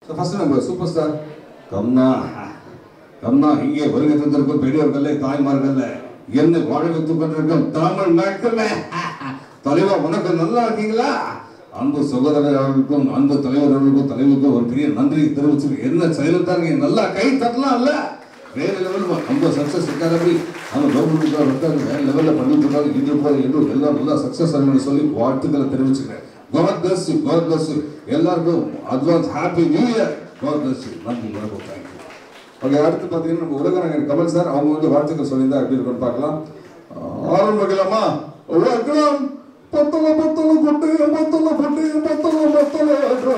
First நம்ம super star கம்னா கம்னா இங்கே வருகை தந்திருக்கும் பெரியவர்களே தாய்மார்களே என்ன வாழ வைத்துக் கொண்டிருக்கும் தமிழ் மக்கள் தலைவா வணக்கம், நல்லா இருக்கீங்களா? அன்பு சகோதரர் அவர்களுக்கும் அன்பு தலைவர் அவர்களுக்கும் தலைவருக்கும் ஒரு பெரிய நன்றி தெரிவிச்சு என்ன செயல்தாங்க நல்லா கை தட்டலாம் இல்ல வேற லெவல் ரொம்ப சக்சஸ் இருக்காதபடி அவங்க கவர்மெண்ட் வேற லெவலில் பண்ணிட்டு இருக்காங்க. இன்று போய் என்று எல்லாம் நல்லா சக்சஸ் ஆகணும்னு சொல்லி வாழ்த்துக்களை தெரிவிச்சுக்கிறேன். God bless you, God bless you. எல்லாருக்கும் advance happy new year. God bless you. நன்றி, வணக்கம், தேங்க்யூ. ஓகே, அடுத்து பார்த்தீங்கன்னா நம்ம உலகநாயகன் கமல் சார் அவங்க வந்து வாழ்த்துக்கள் சொல்லியிருந்தா எப்படி இருக்குன்னு பார்க்கலாம். ஆரம்பிக்கலாமா? வணக்கம். பத்தல பத்தல பொட்டு பத்தல பொட்டு பத்தல பத்தல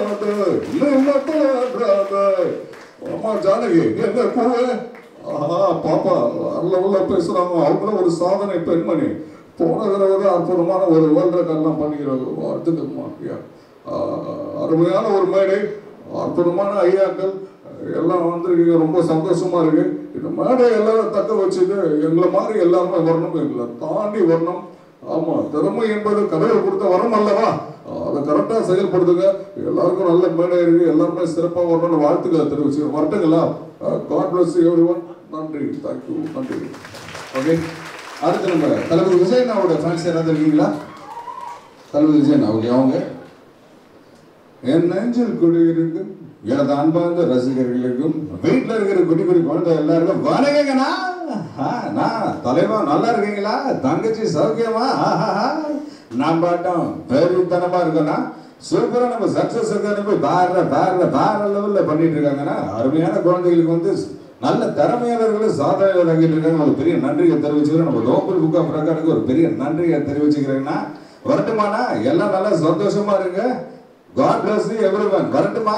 அம்மா ஜானகி எங்க கூவே பாப்பா அல்ல உள்ள பேசுறாங்க. அவங்களும் ஒரு சாதனை பெண்மணி. போன தடவை தான் அற்புதமான ஒரு வேர்ல்ட் ரெக்கார்ட்லாம் பண்ணிக்கிறாங்க. அடுத்ததுமா அருமையான ஒரு மேடை, அற்புதமான ஐயாக்கள் எல்லாம் வந்துருக்கீங்க. ரொம்ப சந்தோஷமா இருக்கு. இந்த மேடை எல்லாரும் தக்க வச்சுட்டு எங்களை மாதிரி எல்லாருமே வரணும், எங்களை தாண்டி வரணும். ஆமா, திறமை என்பது கடவுள் கொடுத்த வரம் அல்லவா, அதை கரெக்டா செயல்படுத்துங்க. எல்லாருக்கும் நல்ல மேடை இருக்கு, எல்லாருமே சிறப்பாக வரணும்னு வாழ்த்துக்களை தெரிவிச்சு வரட்டுங்களா? God bless everyone. நன்றி, தேங்க்யூ, நன்றி. ஓகே, அடுத்து நம்ம தளபதி விஜயண்ணாவோட ஃபேன்ஸ் யாராவது இருக்கீங்களா? தளபதி விஜயண்ணா, ஓகே. அவங்க என் நெஞ்சில் குடியிருக்கும் எனது அன்பார்ந்த ரசிகர்களுக்கும் வீட்டில் இருக்கிற குடி குடி குழந்தை எல்லாருக்கும் வணக்கங்கண்ணா. நான் தலைவா, நல்லா இருக்கீங்களா? தங்கச்சி சௌக்கியமா? நான் பாட்டம் பெருத்தனமா இருக்கோண்ணா. சூப்பரா நம்ம சக்சஸ் இருக்க வேற லெவல்ல பண்ணிட்டு இருக்காங்கன்னா அருமையான குழந்தைகளுக்கு வந்து நல்ல திறமையாளர்களும் சாதனை தங்கிட்டு இருக்காங்க. ஒரு பெரிய நன்றியை தெரிவிச்சுக்கிறேன். நம்ம லோக்கல் புக் ஆஃப் ரெக்கார்டுக்கு ஒரு பெரிய நன்றியை தெரிவிச்சுக்கிறேன்னா வரட்டுமாண்ணா. எல்லாம் நல்லா சந்தோஷமா இருங்க. God bless you everyone. வரட்டுமா?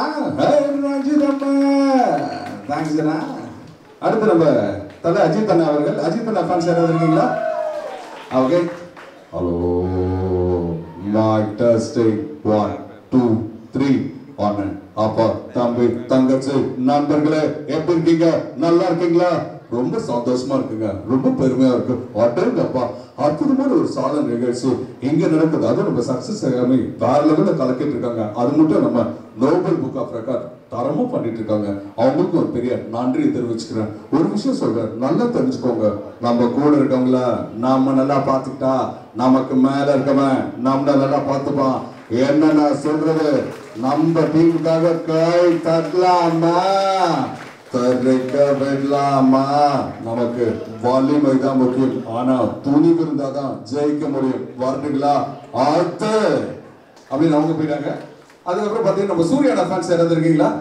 தேங்க்ஸ்ண்ணா. அடுத்து நம்ம தலை அஜித் அண்ணா அவர்கள். அஜித் அண்ணா ஃபேன்ஸ் யாராவது இருக்கீங்களா? Okay, hello mike testing 1 2 3 1. அப்பா, தம்பி, தங்கச்சி, நண்பர்களே எப்படி இருக்கீங்க? நல்லா இருக்கீங்களா? ரொம்ப சந்தோஷமா இருக்குங்க, ரொம்ப பெருமையா இருக்கு. அடேங்கப்பா, அற்புதமான ஒரு சாதனை நிகழ்ச்சி இங்க நடக்குது. அதுவும் நம்ம சக்சஸ் எல்லாமே வேற லெவல்ல கலக்கிட்டு இருக்காங்க. அது மட்டும் நம்ம நோபல் புக் ஆஃப் ரெக்கார்ட் தரமும் பண்ணிட்டு இருக்காங்க. அவங்களுக்கு ஒரு பெரிய நன்றியை தெரிவிச்சுக்கிறேன். ஒரு விஷயம் சொல்றேன், நல்லா தெரிஞ்சுக்கோங்க. நம்ம கூட இருக்கவங்கள நாம நல்லா பார்த்துக்கிட்டா நமக்கு மேல இருக்கவன் நம்மள நல்லா பார்த்துப்பான். என்ன நான் சொல்றது, நம்ம டீமுக்காக கை தட்டலாமா, தரைக்க விடலாமா? நமக்கு வலிமை தான் முக்கியம், ஆனா துணிவு இருந்தாதான் ஜெயிக்க முடியும். வரட்டுங்களா? ஆத்து அப்படின்னு அவங்க போயிட்டாங்க. அதுக்கப்புறம் பார்த்தீங்கன்னா நம்ம சூர்யானா ஃபேன்ஸ் யாராவது இருக்கீங்களா?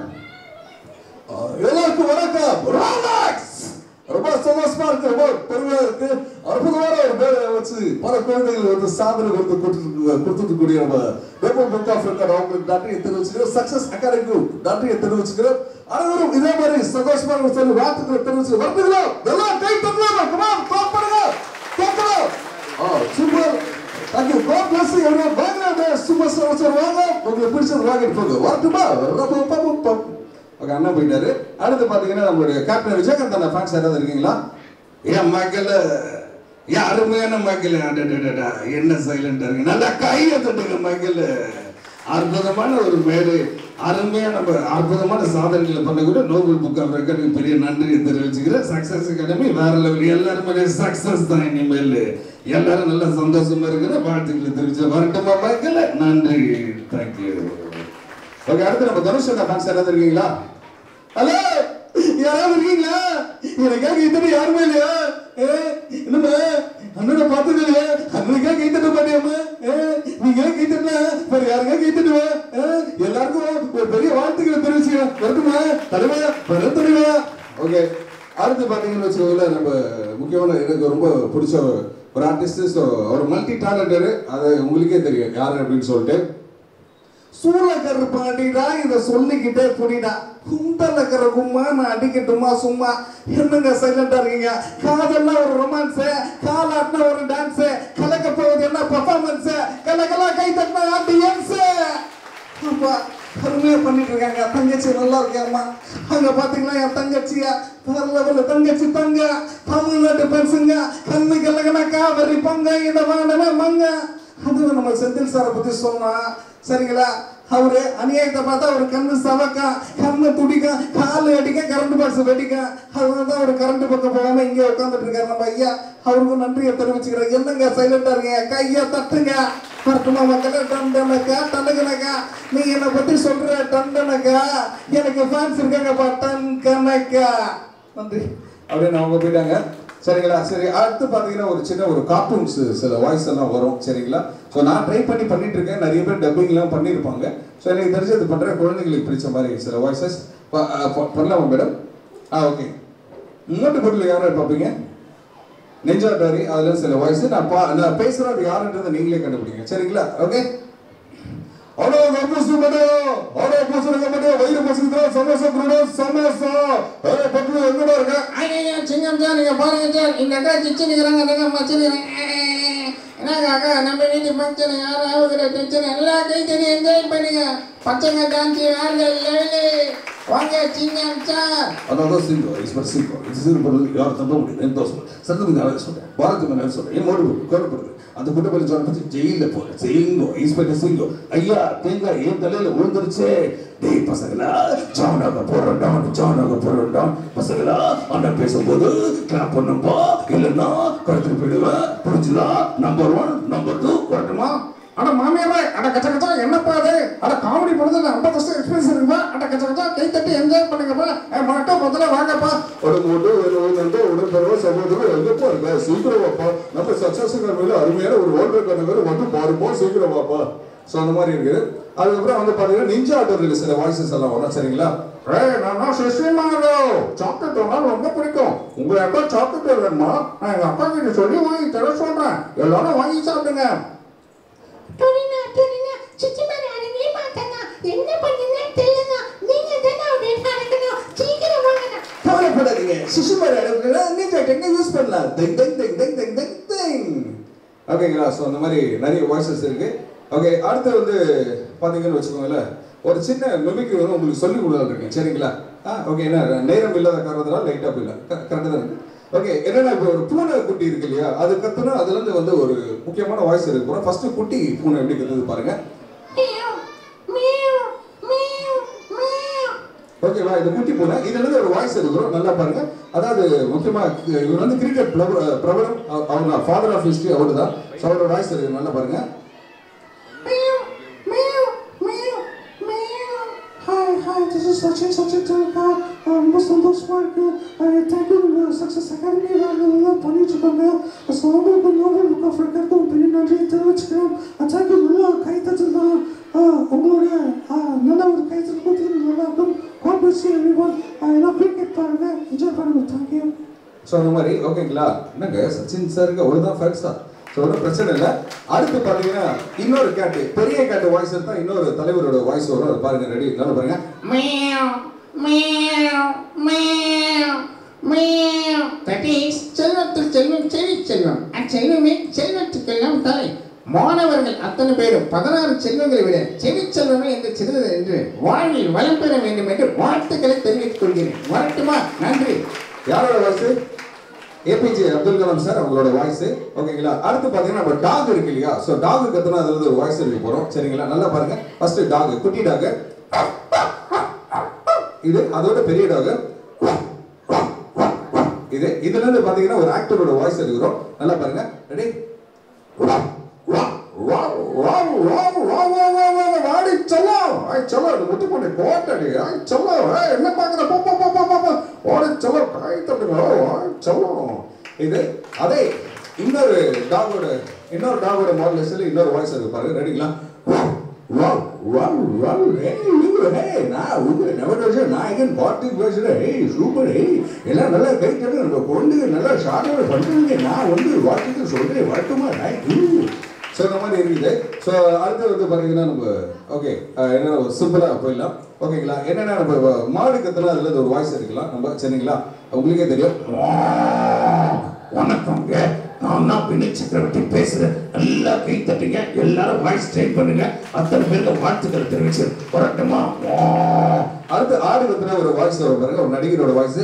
எல்லாருக்கும் வணக்கம். ரொம்ப சந்தோஷமா இருக்கு, ரொம்ப பெருமையா இருக்கு. அற்புதமான ஒரு மேடை வச்சு பல குழந்தைகள் வந்து சாதனை கொடுத்துக்கூடிய நம்ம லோக்கல் புக் ஆஃப் ரெக்கார்ட் அவங்களுக்கு நன்றியை தெரிவிச்சுக்கிறோம். சக்சஸ் அகாடமிக்கு நன்றியை தெரிவிச்சுக்கிறோம். அனைவரும் இதே மாதிரி சந்தோஷமா சொல்லி வாழ்த்துக்களை தெரிவிச்சு வரட்டுங்களா? எல்லாம் கை தட்டலாமா? கமான், கிளாப் பண்ணுங்க, கேட்கலாம். Super, thank you. God bless you everyone. Bangladesh superstar வாங்க, உங்களுக்கு பிடிச்சது வாங்கிட்டு போங்க. வரட்டுமா? ஓகே, அண்ணா போயிட்டாரு. அடுத்து பாத்தீங்கன்னா நம்மளுடைய கேப்டன் விஜயகாந்த் அண்ணா ஃபேன்ஸ் யாராவது இருக்கீங்களா? ஏன் மக்கள், ஏன் அருமையான மக்கள், என்ன சைலண்டா இருக்கு, நல்லா கையை தட்டுங்க மக்கள். அற்புதமான ஒரு மேடை, அருமையான அற்புதமான சாதனைகளை பண்ணக்கூடிய நோபல் புக் ஆஃப் ரெக்கார்டுக்கு பெரிய நன்றியை தெரிவிச்சுக்கிறேன். சக்சஸ் அகாடமி வேற லெவல், எல்லாருமே சக்சஸ் தான். இனிமேல் எல்லாரும் நல்லா சந்தோஷமா இருக்கிற வாழ்த்துக்களை தெரிவிச்சு வரட்டுமா மக்கள்? நன்றி, தேங்க்யூ. ஓகே, அடுத்து நம்ம தனுஷ் அண்ணா ஃபேன்ஸ் யாராவது இருக்கீங்களா? ஹலோ, யாராவது இருக்கீங்களா? எனக்காக இத்தனை யாருமே இல்லையா? என்னமா அண்ணனை பார்த்தது இல்லையா? அண்ணனுக்காக கைத்தட்ட மாட்டியாமா? நீங்க கைத்தட்டல வேற யாருக்கா கைத்தட்டுவா? எல்லாருக்கும் ஒரு பெரிய வாழ்த்துக்களை தெரிவிச்சுக்கிறேன். வரட்டுமா தலைவா? வர தலைவா. ஓகே, அடுத்து பாத்தீங்கன்னு வச்சுக்கோங்களேன், நம்ம முக்கியமான எனக்கு ரொம்ப பிடிச்ச ஒரு ஆர்டிஸ்ட். ஸோ அவர் மல்டி டேலண்டரு, அது உங்களுக்கே தெரியும் யாரு அப்படின்னு சொல்லிட்டு. சூளக்கரு பாடிடா, இதை சொல்லிக்கிட்டே புடிடா. குந்தலக்கர கும்மா, நான் அடிக்கட்டுமா சும்மா? என்னங்க சைலண்டா இருக்கீங்க? காதல்னா ஒரு ரொமான்ஸ், காலாட்னா ஒரு டான்ஸ், கலக்க போவது என்ன பர்ஃபார்மன்ஸ், கலக்கலா கை தட்டினா ஆடியன்ஸ். அப்பா, அருமையா பண்ணிட்டு இருக்காங்க. தங்கச்சி நல்லா இருக்காமா? அங்க பாத்தீங்களா என் தங்கச்சியா வேற லெவல்ல தங்கச்சி தங்க. தமிழ்நாட்டு பெருசுங்க, கண்ணு கலகனா காவரி பங்க, இத வாடன மங்க. அதுவும் நம்ம செந்தில் சாரை பத்தி சொன்னா சரிங்களா? அவரு அநியாயத்தை பார்த்தா ஒரு கண்ணு சவக்கா, கண்ணு துடிக்கா, காலு அடிக்க, கரண்ட் பாக்ஸ் வெடிக்கா. அதனாலதான் ஒரு கரண்ட் பக்கம் போகாம இங்கே உட்காந்துட்டு இருக்காரு நம்ம ஐயா. அவருக்கும் நன்றியை தெரிவிச்சுக்கிறேன். என்னங்க சைலண்டா இருக்கீங்க? கையா தட்டுங்க. பரட்டுமா மக்களே, டண்டனக்கா டனகனக்கா. நீ என்னை பத்தி சொல்ற டண்டனக்கா, எனக்கு ஃபேன்ஸ் இருக்காங்கப்பா டன் கணக்கா. நன்றி அப்படின்னு அவங்க போயிட்டாங்க. சரிங்களா? சரி, அடுத்து பார்த்தீங்கன்னா ஒரு சின்ன ஒரு கார்ட்டூன்ஸ் சில வாய்ஸ் எல்லாம் வரும். சரிங்களா? ஸோ நான் ட்ரை பண்ணிட்டு இருக்கேன். நிறைய பேர் டப்பிங்லாம் பண்ணியிருப்பாங்க. ஸோ எனக்கு தெரிஞ்சது பண்ணுறேன். குழந்தைங்களுக்கு பிடிச்ச மாதிரி சில வாய்ஸஸ் பண்ணலாமா மேடம்? ஓகே. இன்னொரு பொருள் யாரும் பார்ப்பீங்க? நெஞ்சா டாரி, அதில் சில வாய்ஸ் நான் பேசுகிறேன். அது யாருன்றதை நீங்களே கண்டுபிடிங்க. சரிங்களா? ஓகே. அவ்வளோ கம்பூசு மட்டும், அவ்வளோ பூசுறதுக்கு மட்டும் வயிறு பசுக்குதா, சமோசா குருடா, சமோசா. பட்டு எங்கடா இருக்க? ஐயா சிங்கம் சார், நீங்க பாருங்க சார், இந்த அக்கா சிச்சு நிற்கிறாங்க, அந்த அக்கா மச்சிருக்கிறேன். என்னங்க அக்கா, நம்ம வீட்டு ஃபங்க்ஷன் யாராவது டென்ஷன் எல்லா கைத்தறி என்ஜாய் பண்ணுங்க. பச்சைங்க டான்ஸ் வேற லெவலு. வாங்க சிங்கம் சார். அதான் சிங்கம், இஸ்வர் சிங்கம். இது சிறு பொருள் யாரும் தம்ப முடியாது. எந்த சத்தத்துக்கு சொல்றேன், பாரத்துக்கு நான் சொல்றேன். என் மோடு கவலைப்படுது. அந்த குட்டப்பள்ளி ஜோனை பற்றி ஜெயிலில் போற சிங்கம், இன்ஸ்பெக்டர் சிங்கம். ஐயா தேங்காய் என் தலையில விழுந்துருச்சு. டேய் பசங்களா, ஜானாக போறோம் பசங்களா, அண்ணன் பேசும்போது கிளாப் பண்ணும்பா, இல்லைன்னா கருத்து போயிடுவேன். புரிஞ்சுதா? நம்பர் 1 நம்பர் 2 வரட்டுமா? அட மாமியாரே, அட கச்ச கச்சா என்னப்பா அது? அட காமெடி பண்ணுறது 50 எக்ஸ்பீரியன்ஸ் இருக்குப்பா. அட கச்ச கச்சா கை தட்டி என்ஜாய் பண்ணுங்கப்பா. மட்டும் முதல்ல வாங்கப்பா. உடம்பு உடம்பெருவ சகோதரர் எங்கப்பா இருக்க? சீக்கிரம் வாப்பா. நம்ம சக்சஸ்ங்கிற மேல அருமையான ஒரு ஓல்டர் கணவர் மட்டும் பாருப்போம், சீக்கிரம் வாப்பா. ஸோ அந்த மாதிரி இருக்குது. அதுக்கப்புறம் வந்து பார்த்தீங்கன்னா நிஞ்சா ஆட்டோரில் சில வாய்ஸஸ் எல்லாம் வரும். சரிங்களா? நான் சுஷ்மிமாரோ, சாக்லேட் வேணாலும் ரொம்ப பிடிக்கும். உங்க அக்கா சாக்லேட் வேணுமா? நான் எங்க அக்கா கிட்ட சொல்லி வாங்கி தர சொல்றேன். எல்லாரும் வாங்கி சாப்பிடுங்க. சிச்சிமாரி அடங்கி மாட்டாங்க. என்ன பண்ணுங்கன்னு தெரியல. நீங்க தானே அப்படியே நடக்கணும். சீக்கிரம் வாங்க. கவலைப்படாதீங்க. சிசுமாரி அடங்குனா நிஞ்சா டெக்னிக் யூஸ் பண்ணலாம். டெங் டெங் டெங் டெங் டெங் டெங் டெங். ஓகேங்களா? ஸோ அந்த மாதிரி நிறைய வாய்ஸஸ் இருக்கு. ஓகே, அடுத்து வந்து பார்த்தீங்கன்னு வச்சுக்கோங்களேன், ஒரு சின்ன மிமிக்ரி வந்து உங்களுக்கு சொல்லிக் கொடுத்துட்டு இருக்கேன். சரிங்களா? ஓகே. என்ன நேரம் இல்லாத காரணத்தினால லைட்டாக போயிடல. கரெக்டாக தான் இருக்கு. ஓகே. என்னன்னா இப்போ ஒரு பூனை குட்டி இருக்கு இல்லையா, அது கத்துனா அதுலேருந்து வந்து ஒரு முக்கியமான வாய்ஸ் இருக்கு. ஃபர்ஸ்ட் குட்டி பூனை எப்படி கத்துது பாருங்க. ஓகேவா? இது குட்டி பூனை, இதுல இருந்து ஒரு வாய்ஸ் இருக்கிறோம். நல்லா பாருங்க. அதாவது முக்கியமா இவர் வந்து கிரிக்கெட் பிரபலம், அவங்க ஃபாதர் ஆஃப் ஹிஸ்டரி அவரு தான். ஸோ அவரோட வாய்ஸ் இருக்கு. நல்லா பாருங்க. Hi, this is Sachin Telekar. Muslim Box Park. Thank you to Success Academy. பண்ணிச்சுக்கோங்க. சோபருக்கு நோபல் புக் ஆஃப் ரெக்கார்டும் பெரிய நன்றி தெரிவிச்சுக்கிறேன். Thank you. நல்லா கைத்தட்டலாம். உங்களுடைய நல்ல ஒரு கைத்தட்டல் கொடுத்து நல்லா இருக்கும். God bless you everyone. எல்லாம் கிரிக்கெட் பாருங்க, என்ஜாய் பண்ணுங்க. Thank you. ஸோ அந்த மாதிரி ஓகேங்களா? என்னங்க சச்சின் சாருக்கு அவ்வளோதான் ஃபேக்ஸ் தான். ஸோ ஒன்றும் பிரச்சனை இல்லை. அடுத்து பார்த்தீங்கன்னா இன்னொரு கேட்டு, பெரிய கேட்டு வாய்ஸ் தான் இன்னொரு தலைவரோட வாய்ஸ் வரும். அதை பாருங்க. ரெடி? நல்லா பாருங்க. செல்வத்தில் செல்வம் செவி செல்வம். அச்செல்வமே செல்வத்துக்கெல்லாம் தாய். மாணவர்கள் அத்தனை பேரும் 16 செல்வங்களை விட செவி செல்வமே என்று சிறிது என்று வாழ்வில் வளம் பெற வேண்டும் என்று வாழ்த்துக்களை தெரிவித்துக் கொள்கிறேன். வரட்டுமா? நன்றி. யாரோட voice? APJ Abdul Kalam sir அவங்களோட வாய்ஸ். ஓகேங்களா? அடுத்து பார்த்தீங்கன்னா நம்ம டாக் இருக்கு இல்லையா? ஸோ டாக் கத்துனா அதுல இருந்து ஒரு வாய்ஸ் எடுக்க போறோம். சரிங்களா? நல்லா பாருங்க. ஃபர்ஸ்ட் டாக், குட்டி டாக். இது அதோட பெரிய டாக். இதுல இருந்து பாத்தீங்கன்னா ஒரு ஆக்டரோட வாய்ஸ் எடுக்கிறோம். நல்லா பாருங்க. ரெடி? வாடி செல்லம், செல்லம் முட்டு போட்டு கோட்டடி, செல்லம் என்ன பாக்குற, ஓடி செல்லம் கை தட்டுங்க, செல்லம். இது அதே இன்னொரு டாகோட மாடலேஷன்ல இன்னொரு வாய்ஸ் இருக்கு பாருங்க. ரெடிங்களா? எல்லாம் நல்லா கை தட்டு, நம்ம கொண்டு நல்லா ஷார்ட் பண்ணுறீங்க. நான் வந்து வாட்டுக்கு சொல்றேன், வரட்டுமா? ஸோ இந்த மாதிரி இருக்குது. ஸோ அடுத்து வந்து பார்த்தீங்கன்னா நம்ம ஓகே என்னென்ன ஒரு சிம்பிளாக போயிடலாம். ஓகேங்களா? என்னென்ன நம்ம மாடு கத்துனா அதில் ஒரு வாய்ஸ் இருக்கலாம் நம்ம. சரிங்களா? உங்களுக்கே தெரியும். வணக்கங்க, நான் தான் வினய் சக்கரவர்த்தி பேசுறேன். நல்லா கை தட்டுங்க, எல்லாரும் வாய்ஸ் ட்ரை பண்ணுங்க. அத்தனை பேருக்கு வாழ்த்துக்கள் தெரிவிச்சு வரட்டுமா? அடுத்து ஆடு கத்துனா ஒரு வாய்ஸ் வரும் பாருங்க, ஒரு நடிகரோட வாய்ஸ்.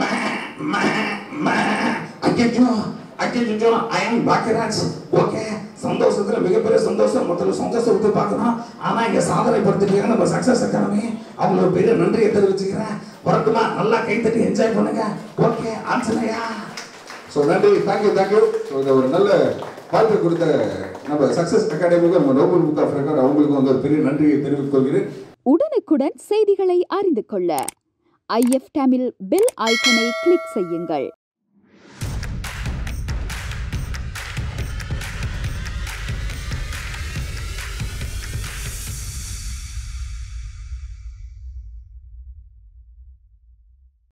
ஐயோ, I am Bhagirath. Okay, சந்தோஷத்துல மிகப்பெரிய சந்தோஷம். முதல்ல சந்தோஷத்தை பார்க்கணும். ஆனா இங்க சாதனை படுத்திருக்காங்க நம்ம சக்சஸ் அகாடமி. அவங்களுக்கு ஒரு பெரிய நன்றியை தெரிவிச்சுக்கிறேன். வரட்டுமா? நல்லா கைத்தட்டி என்ஜாய் பண்ணுங்க. ஓகே ஆஞ்சனையா. ஸோ நன்றி, தேங்க்யூ. ஸோ இந்த ஒரு நல்ல வாழ்க்கை கொடுத்த நம்ம சக்சஸ் அகாடமிக்கு நம்ம நோபல் புக் ஆஃப் ரெக்கார்ட் அவங்களுக்கு வந்து ஒரு பெரிய நன்றியை தெரிவித்துக் கொள்கிறேன். உடனுக்குடன் செய்திகளை அறிந்து கொள்ள IF தமிழ் பெல் ஐக்கனை கிளிக் செய்யுங்கள்.